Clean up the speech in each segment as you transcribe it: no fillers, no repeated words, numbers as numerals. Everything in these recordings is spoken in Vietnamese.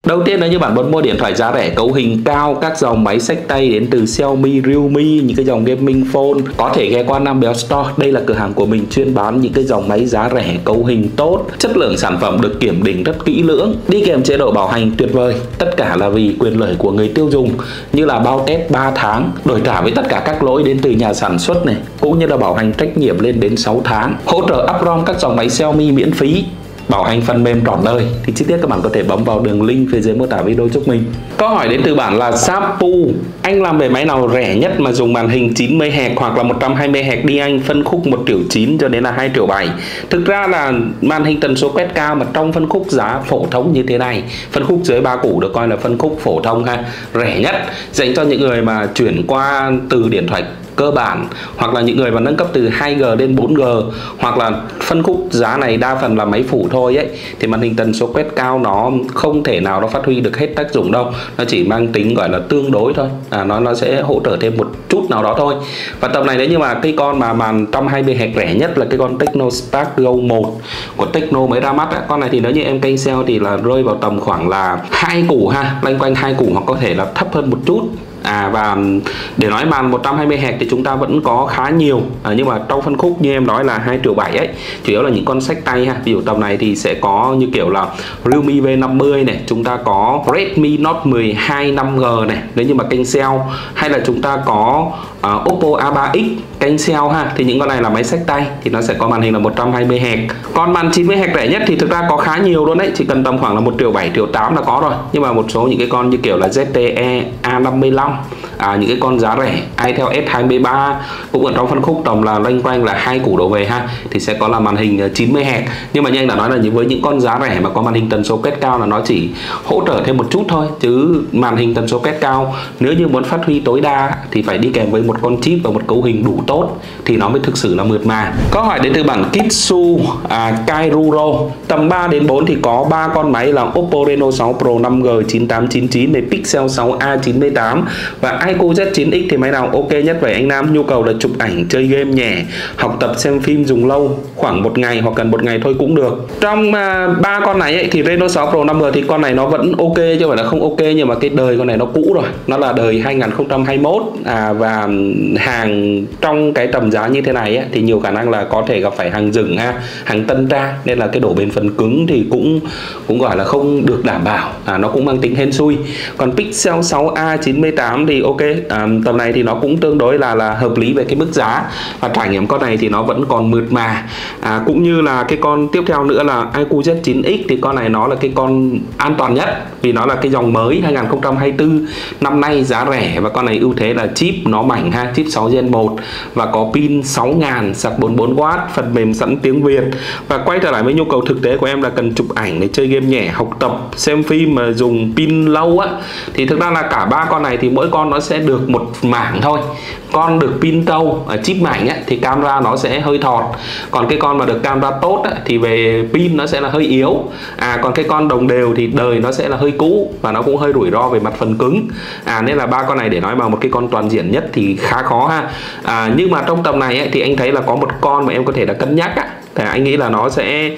Đầu tiên nếu như bạn muốn mua điện thoại giá rẻ cấu hình cao, các dòng máy xách tay đến từ Xiaomi, Realme, những cái dòng gaming phone, có thể ghé qua Nam Béo Store. Đây là cửa hàng của mình chuyên bán những cái dòng máy giá rẻ, cấu hình tốt, chất lượng sản phẩm được kiểm định rất kỹ lưỡng, đi kèm chế độ bảo hành tuyệt vời. Tất cả là vì quyền lợi của người tiêu dùng, như là bao test 3 tháng, đổi trả với tất cả các lỗi đến từ nhà sản xuất này, cũng như là bảo hành trách nhiệm lên đến 6 tháng, hỗ trợ uprom các dòng máy Xiaomi miễn phí, bảo hành phần mềm trọn đời. Thì chi tiết các bạn có thể bấm vào đường link phía dưới mô tả video giúp mình. Câu hỏi đến từ bạn là Sapu: anh làm về máy nào rẻ nhất mà dùng màn hình 90Hz hoặc là 120Hz đi anh, phân khúc 1,9 triệu cho đến là 2,7 triệu. Thực ra là màn hình tần số quét cao mà trong phân khúc giá phổ thông như thế này, phân khúc dưới 3 củ được coi là phân khúc phổ thông ha, rẻ nhất dành cho những người mà chuyển qua từ điện thoại cơ bản, hoặc là những người mà nâng cấp từ 2G đến 4G, hoặc là phân khúc giá này đa phần là máy phụ thôi ấy, thì màn hình tần số quét cao nó không thể nào nó phát huy được hết tác dụng đâu, nó chỉ mang tính gọi là tương đối thôi, nó sẽ hỗ trợ thêm một chút nào đó thôi. Và tầm này nếu như mà cái con mà màn 120Hz rẻ nhất là cái con Tecno Spark Go 1 của Tecno mới ra mắt ấy. Con này thì nếu như em canh sale thì là rơi vào tầm khoảng là 2 củ ha, loanh quanh 2 củ hoặc có thể là thấp hơn một chút. Và để nói màn 120Hz thì chúng ta vẫn có khá nhiều, nhưng mà trong phân khúc như em nói là 2,7 triệu ấy, chủ yếu là những con xách tay ha. Ví dụ tầm này thì sẽ có như kiểu là Realme V50 này, chúng ta có Redmi Note 12 5G này nếu như mà kênh sale, hay là chúng ta có Oppo A3X kênh sale ha. Thì những con này là máy xách tay thì nó sẽ có màn hình là 120Hz. Còn màn 90Hz rẻ nhất thì thực ra có khá nhiều luôn đấy, chỉ cần tầm khoảng là 1,7 triệu, 1,8 triệu là có rồi. Nhưng mà một số những cái con như kiểu là ZTE A55, những cái con giá rẻ itel S23 cũng ở trong phân khúc tầm là loanh quanh là 2 củ đổ về ha, thì sẽ có là màn hình 90Hz. Nhưng mà như anh đã nói là với những con giá rẻ mà có màn hình tần số quét cao là nó chỉ hỗ trợ thêm một chút thôi, chứ màn hình tần số quét cao nếu như muốn phát huy tối đa thì phải đi kèm với một con chip và một cấu hình đủ tốt thì nó mới thực sự là mượt mà. Câu hỏi đến từ bạn Kitsu Kairuro: tầm 3 đến 4 thì có 3 con máy là Oppo Reno 6 Pro 5G 9899 này, Pixel 6a 98 và iQOO Z9X, thì máy nào ok nhất vậy anh Nam? Nhu cầu là chụp ảnh, chơi game nhẹ, học tập, xem phim dùng lâu, khoảng 1 ngày hoặc gần 1 ngày thôi cũng được. Trong 3 con này ấy, thì Reno 6 Pro 5G thì con này nó vẫn ok chứ không phải là không ok, nhưng mà cái đời con này nó cũ rồi, nó là đời 2021 và hàng trong cái tầm giá như thế này ấy, thì nhiều khả năng là có thể gặp phải hàng rừng ha, hàng tân tra, nên là cái độ bền phần cứng thì cũng gọi là không được đảm bảo, nó cũng mang tính hên xui. Còn Pixel 6a 98 thì ok, tầm này thì nó cũng tương đối là hợp lý về cái mức giá, và trải nghiệm con này thì nó vẫn còn mượt mà. Cũng như là cái con tiếp theo nữa là iQOO Z9X, thì con này nó là cái con an toàn nhất vì nó là cái dòng mới 2024 năm nay, giá rẻ, và con này ưu thế là chip nó mảnh ha, chip 6 Gen 1 và có pin 6000, sạc 44W, phần mềm sẵn tiếng Việt. Và quay trở lại với nhu cầu thực tế của em là cần chụp ảnh để chơi game nhẹ, học tập, xem phim mà dùng pin lâu á, thì thực ra là cả 3 con này thì mỗi con nó sẽ được một mảng thôi. Con được pin trâu, chip mảnh á, thì camera nó sẽ hơi thọt, còn cái con mà được camera tốt á, thì về pin nó sẽ là hơi yếu. Còn cái con đồng đều thì đời nó sẽ là hơi cũ và nó cũng hơi rủi ro về mặt phần cứng. Nên là 3 con này để nói vào một cái con toàn diện nhất thì khá khó ha. Nhưng mà trong tầm này ấy, thì anh thấy là có một con mà em có thể là cân nhắc á, thì anh nghĩ là nó sẽ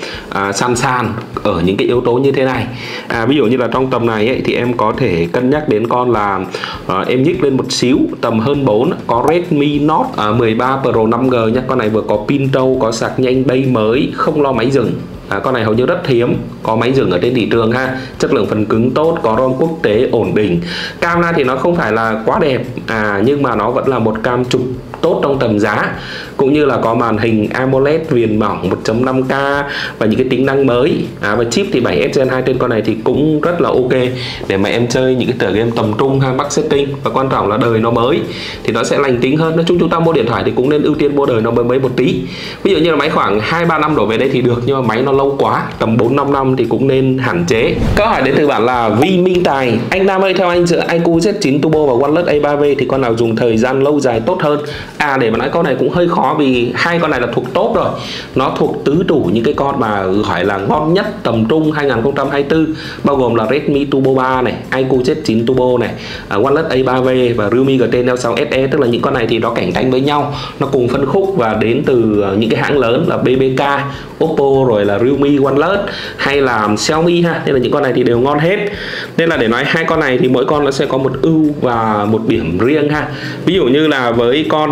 sàn ở những cái yếu tố như thế này. Ví dụ như là trong tầm này ấy, thì em có thể cân nhắc đến con là em nhích lên một xíu, tầm hơn 4, có Redmi Note 13 Pro 5G nhé. Con này vừa có pin trâu, có sạc nhanh bay mới, không lo máy dừng. Con này hầu như rất hiếm có máy dừng ở trên thị trường ha. Chất lượng phần cứng tốt, có ROM quốc tế ổn định. Camera thì nó không phải là quá đẹp, nhưng mà nó vẫn là một cam chụp tốt trong tầm giá, cũng như là có màn hình AMOLED viền mỏng 1.5K và những cái tính năng mới. Và chip thì 7S Gen 2 trên con này thì cũng rất là ok để mà em chơi những cái tựa game tầm trung ha, max setting, và quan trọng là đời nó mới thì nó sẽ lành tính hơn. Nói chung chúng ta mua điện thoại thì cũng nên ưu tiên mua đời nó mới một tí. Ví dụ như là máy khoảng 2-3 năm đổ về đây thì được, nhưng mà máy nó lâu quá, tầm 4-5 năm thì cũng nên hạn chế. Câu hỏi đến từ bạn là Vi Minh Tài: anh Nam ơi, theo anh giữa iQOO Z9 Turbo và OnePlus A3V thì con nào dùng thời gian lâu dài tốt hơn? Để mà nói con này cũng hơi khó vì hai con này là thuộc top rồi, nó thuộc tứ trụ những cái con mà gọi là ngon nhất tầm trung 2024, bao gồm là Redmi Turbo 3 này, iQOO Z9 Turbo này, OnePlus A3V và Realme GT Neo 6 SE. Tức là những con này thì nó cạnh tranh với nhau, nó cùng phân khúc và đến từ những cái hãng lớn là BBK, Oppo, rồi là Realme, OnePlus hay là Xiaomi ha. Nên là những con này thì đều ngon hết. Nên là để nói hai con này thì mỗi con nó sẽ có một ưu và một điểm riêng ha. Ví dụ như là với con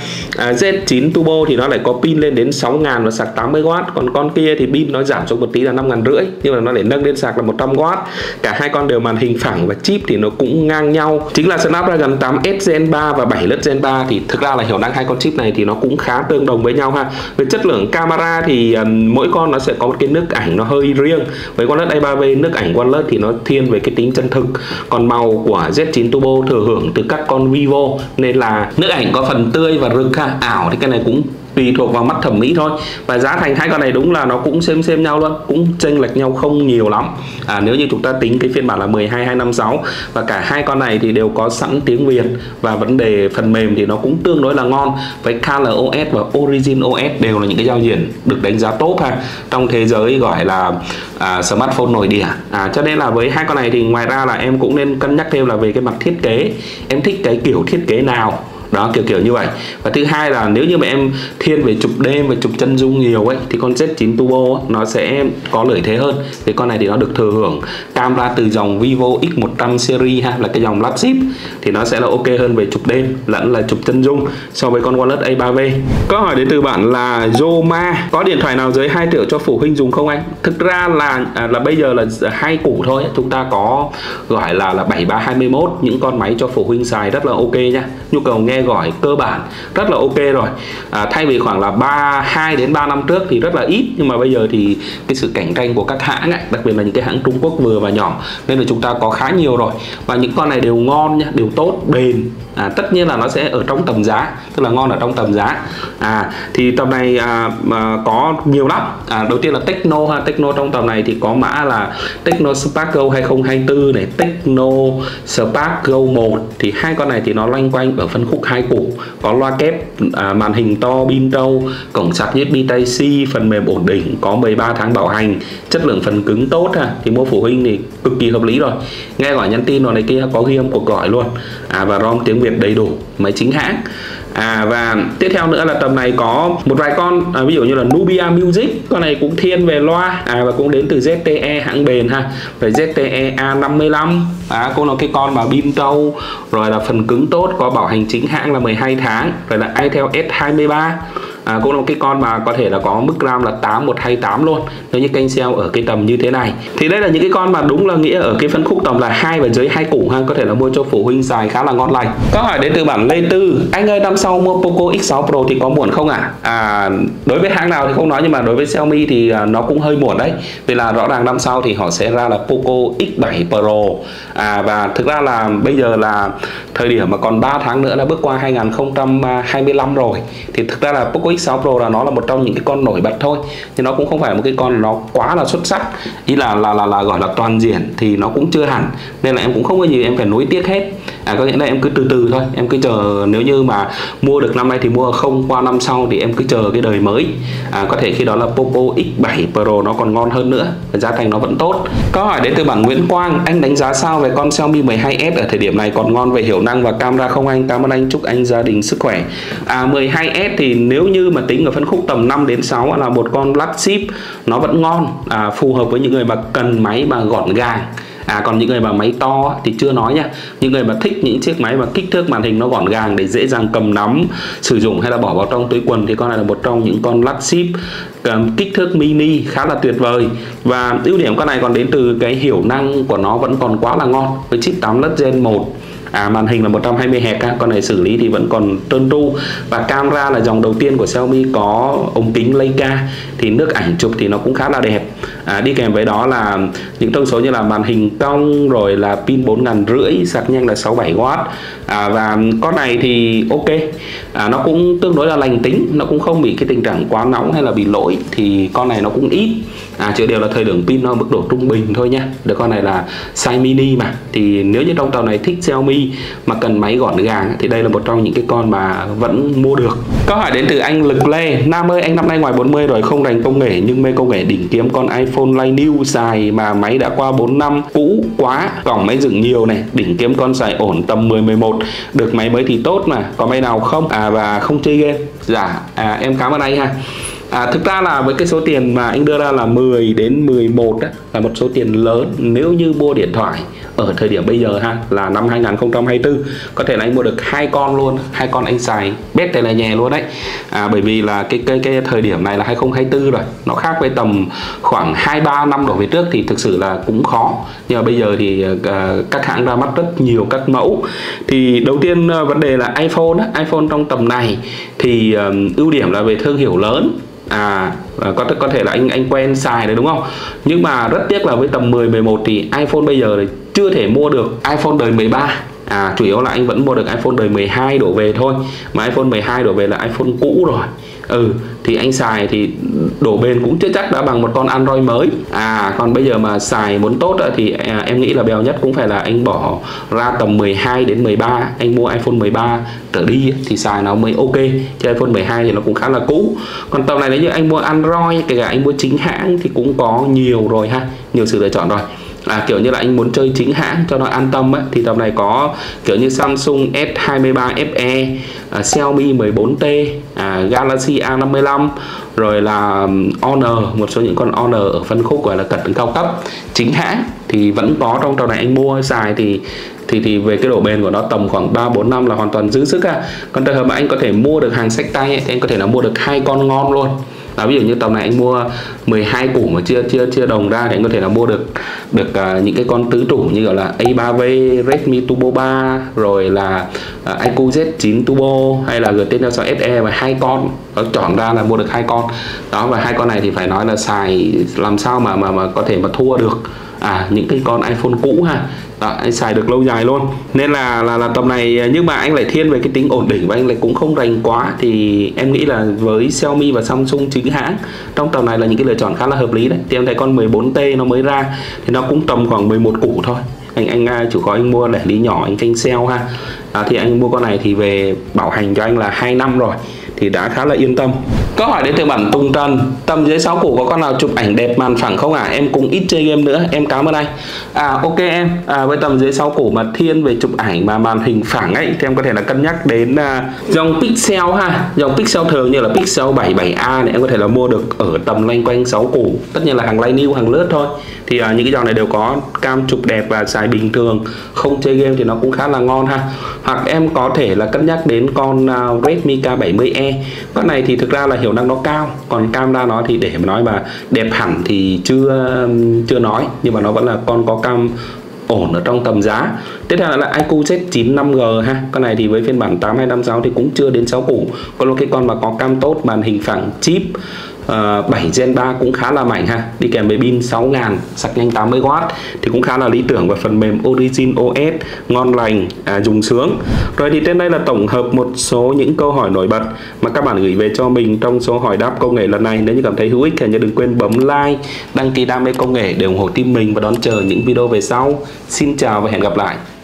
Z9 Turbo thì nó lại có pin lên đến 6.000 và sạc 80W, còn con kia thì pin nó giảm xuống một tí là 5.500, nhưng mà nó để nâng lên sạc là 100W. Cả hai con đều màn hình phẳng và chip thì nó cũng ngang nhau, chính là Snapdragon 8S Gen 3 và 7 Plus Gen 3. Thì thực ra là hiệu năng hai con chip này thì nó cũng khá tương đồng với nhau ha. Về chất lượng camera thì mỗi con nó sẽ có một cái nước ảnh nó hơi riêng. Với OnePlus A3V, nước ảnh OnePlus thì nó thiên về cái tính chân thực, còn màu của Z9 Turbo thừa hưởng từ các con Vivo nên là nước ảnh có phần tươi và rực ha. Ảo thì cái này cũng tùy thuộc vào mắt thẩm mỹ thôi. Và giá thành hai con này đúng là nó cũng xem nhau luôn, cũng chênh lệch nhau không nhiều lắm. Nếu như chúng ta tính cái phiên bản là 12256 và cả hai con này thì đều có sẵn tiếng Việt, và vấn đề phần mềm thì nó cũng tương đối là ngon. Với ColorOS và OriginOS đều là những cái giao diện được đánh giá tốt ha, trong thế giới gọi là smartphone nội địa. Cho nên là với hai con này thì ngoài ra là em cũng nên cân nhắc thêm là về cái mặt thiết kế, em thích cái kiểu thiết kế nào đó, kiểu như vậy. Và thứ hai là nếu như mà em thiên về chụp đêm và chụp chân dung nhiều ấy thì con Z9 Turbo nó sẽ có lợi thế hơn. Vì con này thì nó được thừa hưởng camera từ dòng Vivo X100 series ha, là cái dòng flagship, thì nó sẽ là ok hơn về chụp đêm lẫn là chụp chân dung so với con OnePlus A3V. Câu hỏi đến từ bạn là Zoma: có điện thoại nào dưới 2 triệu cho phụ huynh dùng không anh? Thực ra là bây giờ là hai củ thôi, chúng ta có gọi là 7321, những con máy cho phụ huynh xài rất là ok nha. Nhu cầu nghe gọi cơ bản rất là ok rồi. Thay vì khoảng là 2 đến 3 năm trước thì rất là ít, nhưng mà bây giờ thì cái sự cạnh tranh của các hãng ấy, đặc biệt là những cái hãng Trung Quốc vừa và nhỏ, nên là chúng ta có khá nhiều rồi. Và những con này đều ngon nha, đều tốt, bền. Tất nhiên là nó sẽ ở trong tầm giá, tức là ngon ở trong tầm giá. Thì tầm này có nhiều lắm. Đầu tiên là Tecno ha, Tecno trong tầm này thì có mã là Tecno Spark Go 2024 này, Tecno Spark Go 1. Thì hai con này thì nó loanh quanh ở phân khúc hai củ, có loa kép, màn hình to, pin trâu, cổng sạc USB Type-C, phần mềm ổn định, có 13 tháng bảo hành, chất lượng phần cứng tốt ha. Thì mua phụ huynh thì cực kỳ hợp lý rồi. Nghe gọi nhắn tin rồi này kia, có ghi âm cuộc gọi luôn. Và ROM tiếng Việt đầy đủ, máy chính hãng. Và tiếp theo nữa là tầm này có một vài con, ví dụ như là Nubia Music, con này cũng thiên về loa, và cũng đến từ ZTE, hãng bền ha. Rồi ZTE A55, cũng là cái con mà pin trâu, rồi là phần cứng tốt, có bảo hành chính hãng là 12 tháng. Rồi là iTel S23, cũng là cái con mà có thể là có mức RAM là 8128 luôn, nếu như kênh sale ở cái tầm như thế này. Thì đây là những cái con mà đúng là nghĩa ở cái phân khúc tầm là 2 và dưới 2 củ ha, có thể là mua cho phụ huynh xài khá là ngon lành. Câu hỏi đến từ bản Lê Tư: anh ơi, năm sau mua Poco X6 Pro thì có muộn không ạ? Đối với hãng nào thì không nói, nhưng mà đối với Xiaomi thì nó cũng hơi muộn đấy. Vì là rõ ràng năm sau thì họ sẽ ra là Poco X7 Pro. Và thực ra là bây giờ là thời điểm mà còn 3 tháng nữa là bước qua 2025 rồi. Thì thực ra là Poco X6 Pro là nó là một trong những cái con nổi bật thôi, nhưng nó cũng không phải một cái con nó quá là xuất sắc, ý là gọi là toàn diện thì nó cũng chưa hẳn. Nên là em cũng không có gì em phải nuối tiếc hết. Có nghĩa là em cứ từ từ thôi, em cứ chờ, nếu như mà mua được năm nay thì mua, không qua năm sau thì em cứ chờ cái đời mới. Có thể khi đó là Poco X7 Pro nó còn ngon hơn nữa, và giá thành nó vẫn tốt. Câu hỏi đến từ bạn Nguyễn Quang: anh đánh giá sao về con Xiaomi 12S ở thời điểm này, còn ngon về hiệu năng và camera không anh? Cảm ơn anh, chúc anh gia đình sức khỏe. 12S thì nếu như mà tính ở phân khúc tầm 5 đến 6 là một con flagship, nó vẫn ngon, phù hợp với những người mà cần máy mà gọn gàng. Còn những người mà máy to thì chưa nói nha. Những người mà thích những chiếc máy mà kích thước màn hình nó gọn gàng để dễ dàng cầm nắm sử dụng hay là bỏ vào trong túi quần thì con này là một trong những con flagship kích thước mini khá là tuyệt vời. Và ưu điểm con này còn đến từ cái hiệu năng của nó vẫn còn quá là ngon, với chip 8 Plus Gen 1. Màn hình là 120Hz, con này xử lý thì vẫn còn trơn tru. Và camera là dòng đầu tiên của Xiaomi có ống kính Leica, thì nước ảnh chụp thì nó cũng khá là đẹp. Đi kèm với đó là những thông số như là màn hình cong, rồi là pin 4500, sạc nhanh là 67W. Và con này thì ok, nó cũng tương đối là lành tính, nó cũng không bị cái tình trạng quá nóng hay là bị lỗi, thì con này nó cũng ít. Chỉ điều là thời lượng pin nó mức độ trung bình thôi nhé. Đứa con này là size mini mà, thì nếu như trong tàu này thích Xiaomi mà cần máy gọn gàng thì đây là một trong những cái con mà vẫn mua được. Câu hỏi đến từ anh Lực Lê: Nam ơi, anh năm nay ngoài 40 rồi, không rành công nghệ nhưng mê công nghệ đỉnh kiếm con iPhone Line New xài mà máy đã qua 4 năm, cũ quá, gỏng máy dựng nhiều này, đỉnh kiếm con xài ổn tầm 10-11, được máy mới thì tốt mà, có máy nào không? Và không chơi game. Dạ, em cảm ơn anh ha. Thực ra là với cái số tiền mà anh đưa ra là 10 đến 11 đó, là một số tiền lớn nếu như mua điện thoại ở thời điểm bây giờ ha, là năm 2024. Có thể là anh mua được 2 con luôn, 2 con anh xài bét tay là nhẹ luôn đấy. Bởi vì là cái thời điểm này là 2024 rồi, nó khác với tầm khoảng 2-3 năm đổ về trước thì thực sự là cũng khó. Nhưng mà bây giờ thì các hãng ra mắt rất nhiều các mẫu. Thì đầu tiên vấn đề là iPhone á, iPhone trong tầm này thì ưu điểm là về thương hiệu lớn. Có thể là anh quen xài đấy đúng không? Nhưng mà rất tiếc là với tầm 10-11 thì iPhone bây giờ thì chưa thể mua được iPhone đời 13. Chủ yếu là anh vẫn mua được iPhone đời 12 đổ về thôi. Mà iPhone 12 đổ về là iPhone cũ rồi. Thì anh xài thì độ bền cũng chưa chắc đã bằng một con Android mới. Còn bây giờ mà xài muốn tốt thì em nghĩ là bèo nhất cũng phải là anh bỏ ra tầm 12 đến 13, anh mua iPhone 13 trở đi thì xài nó mới ok. Chứ iPhone 12 thì nó cũng khá là cũ. Còn tầm này nếu như anh mua Android, kể cả anh mua chính hãng thì cũng có nhiều rồi ha, nhiều sự lựa chọn rồi. Kiểu như là anh muốn chơi chính hãng cho nó an tâm ấy, thì tầm này có kiểu như Samsung S23 FE, Xiaomi 14T, Galaxy A55, rồi là Honor, một số những con Honor ở phân khúc gọi là cận cao cấp chính hãng thì vẫn có trong tầm này anh mua xài thì về cái độ bền của nó tầm khoảng 3-4 năm là hoàn toàn giữ sức. Còn trường hợp mà anh có thể mua được hàng xách tay ấy, thì anh có thể là mua được 2 con ngon luôn. Ví dụ như tầm này anh mua 12 củ mà chưa đồng ra thì anh có thể là mua được những cái con tứ trụ như gọi là A3V, Redmi Turbo 3, rồi là iQOO Z9 Turbo hay là GT Neo 6 SE, và 2 con nó chọn ra là mua được 2 con đó. Và 2 con này thì phải nói là xài làm sao mà có thể mà thua được những cái con iPhone cũ ha. Anh xài được lâu dài luôn. Nên là tầm này, nhưng mà anh lại thiên về cái tính ổn định và anh lại cũng không rành quá, thì em nghĩ là với Xiaomi và Samsung chính hãng trong tầm này là những cái lựa chọn khá là hợp lý đấy. Thì em thấy con 14T nó mới ra thì nó cũng tầm khoảng 11 củ thôi. Anh chủ có anh mua để lý nhỏ, anh canh sale ha. Thì anh mua con này thì về bảo hành cho anh là 2 năm rồi thì đã khá là yên tâm. Câu hỏi đến từ bạn Tùng Trần: tầm dưới 6 củ có con nào chụp ảnh đẹp màn phẳng không Em cũng ít chơi game nữa, em cảm ơn anh. Ok em, với tầm dưới 6 củ mà thiên về chụp ảnh mà màn hình phẳng ấy thì em có thể là cân nhắc đến dòng Pixel ha. Dòng Pixel thường như là Pixel 77A này em có thể là mua được ở tầm loanh quanh 6 củ. Tất nhiên là hàng Line New, hàng lướt thôi. Thì những cái dòng này đều có cam chụp đẹp và xài bình thường, không chơi game thì nó cũng khá là ngon ha. Hoặc em có thể là cân nhắc đến con Redmi K70e. Con này thì thực ra là hiệu năng nó cao, còn camera nó thì để mà nói mà đẹp hẳn thì chưa nói, nhưng mà nó vẫn là con có cam ổn ở trong tầm giá. Tiếp theo là iQOO Z9 5G ha. Con này thì với phiên bản 8256 thì cũng chưa đến 6 củ. Còn cái con mà có cam tốt, màn hình phẳng, chip 7 Gen 3 cũng khá là mạnh ha, đi kèm với pin 6000, sạc nhanh 80W thì cũng khá là lý tưởng, và phần mềm Origin OS ngon lành, dùng sướng. Rồi thì trên đây là tổng hợp một số những câu hỏi nổi bật mà các bạn gửi về cho mình trong số hỏi đáp công nghệ lần này. Nếu như cảm thấy hữu ích thì đừng quên bấm like, đăng ký đam mê công nghệ để ủng hộ team mình và đón chờ những video về sau. Xin chào và hẹn gặp lại.